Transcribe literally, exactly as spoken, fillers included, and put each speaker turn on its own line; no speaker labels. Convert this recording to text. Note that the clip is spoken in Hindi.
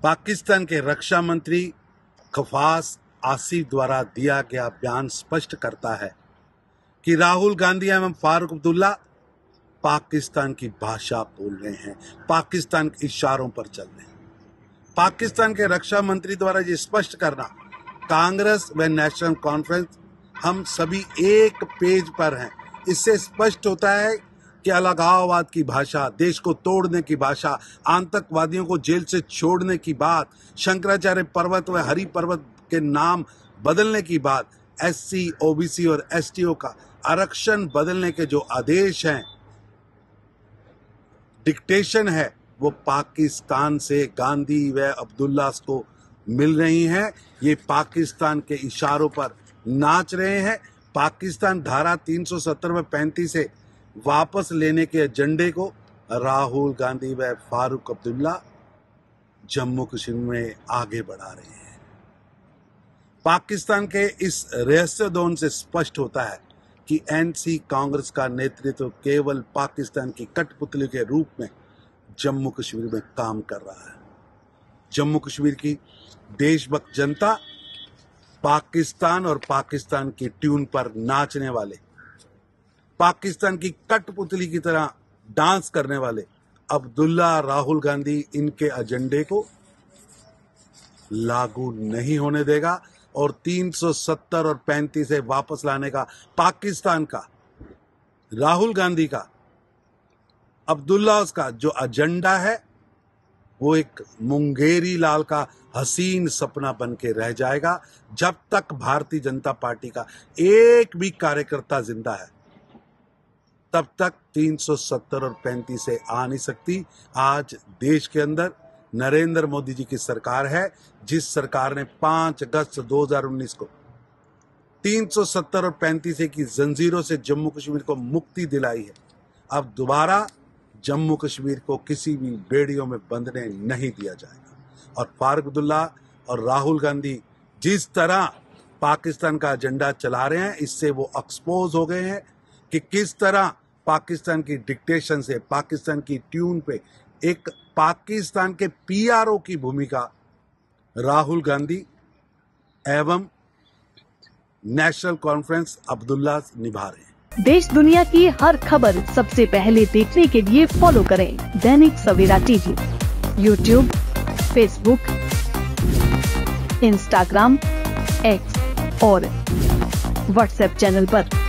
पाकिस्तान के रक्षा मंत्री खफास आसिफ द्वारा दिया गया बयान स्पष्ट करता है कि राहुल गांधी एवं फारूक अब्दुल्ला पाकिस्तान की भाषा बोल रहे हैं, पाकिस्तान के इशारों पर चल रहे हैं। पाकिस्तान के रक्षा मंत्री द्वारा ये स्पष्ट करना, कांग्रेस व नेशनल कॉन्फ्रेंस हम सभी एक पेज पर हैं। इससे स्पष्ट होता है कि अलगाववाद की भाषा, देश को तोड़ने की भाषा, आतंकवादियों को जेल से छोड़ने की बात, शंकराचार्य पर्वत व हरि पर्वत के नाम बदलने की बात, एससी, ओबीसी और एसटीओ का आरक्षण बदलने के जो आदेश हैं, डिक्टेशन है, वो पाकिस्तान से गांधी व अब्दुल्ला को मिल रही हैं। ये पाकिस्तान के इशारों पर नाच रहे हैं। पाकिस्तान धारा तीन सौ सत्तर व पैंतीस से वापस लेने के एजेंडे को राहुल गांधी व फारूक अब्दुल्ला जम्मू कश्मीर में आगे बढ़ा रहे हैं। पाकिस्तान के इस रहस्यदौन से स्पष्ट होता है कि एनसी कांग्रेस का नेतृत्व केवल पाकिस्तान की कठपुतली के रूप में जम्मू कश्मीर में काम कर रहा है। जम्मू कश्मीर की देशभक्त जनता पाकिस्तान और पाकिस्तान की ट्यून पर नाचने वाले, पाकिस्तान की कठपुतली की तरह डांस करने वाले अब्दुल्ला, राहुल गांधी इनके एजेंडे को लागू नहीं होने देगा और तीन सौ सत्तर और पैंतीस से वापस लाने का पाकिस्तान का, राहुल गांधी का, अब्दुल्ला का जो एजेंडा है वो एक मुंगेरी लाल का हसीन सपना बन के रह जाएगा। जब तक भारतीय जनता पार्टी का एक भी कार्यकर्ता जिंदा है तब तक तीन सौ सत्तर और पैंतीस से आ नहीं सकती। आज देश के अंदर नरेंद्र मोदी जी की सरकार है, जिस सरकार ने पाँच अगस्त दो हज़ार उन्नीस को तीन सौ सत्तर और पैंतीस की जंजीरों से जम्मू कश्मीर को मुक्ति दिलाई है। अब दोबारा जम्मू कश्मीर को किसी भी बेड़ियों में बंधने नहीं दिया जाएगा। और फारूक अब्दुल्ला और राहुल गांधी जिस तरह पाकिस्तान का एजेंडा चला रहे हैं, इससे वो एक्सपोज हो गए हैं कि किस तरह पाकिस्तान की डिक्टेशन से, पाकिस्तान की ट्यून पे एक पाकिस्तान के पीआरओ की भूमिका राहुल गांधी एवं नेशनल कॉन्फ्रेंस अब्दुल्ला निभा रहे हैं।
देश दुनिया की हर खबर सबसे पहले देखने के लिए फॉलो करें Dainik Savera TV, YouTube, Facebook, Instagram, X और व्हाट्सएप चैनल पर।